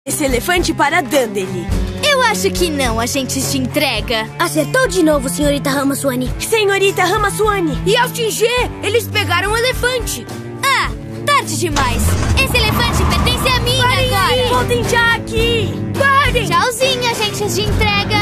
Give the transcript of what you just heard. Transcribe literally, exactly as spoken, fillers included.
esse elefante para Dandelion. Eu acho que não, agentes de entrega. Acertou de novo, senhorita Ramaswani. Senhorita Ramaswani. E ao T G, eles pegaram um elefante. Ah, tarde demais. Esse elefante pertence a mim Parem agora. aí. Voltem já aqui. Parem! Tchauzinho, agentes de entrega.